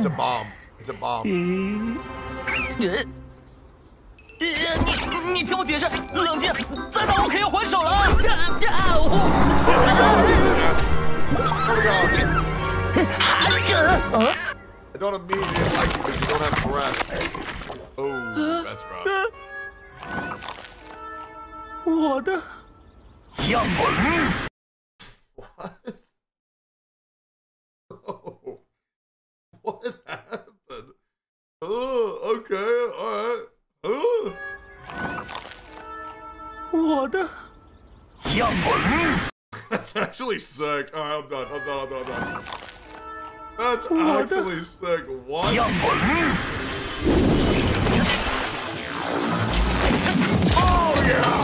a bomb. It's a bomb. 你听我解释，冷静，再打我可要还手了。 I don't immediately like you because you don't have breath. Oh, that's rough. 我的样本。 What? Oh, what happened? Oh, okay, alright. Oh. 我的样本。 That's actually sick. Alright, I'm done. That's actually sick. What? 样本。 Oh, yeah!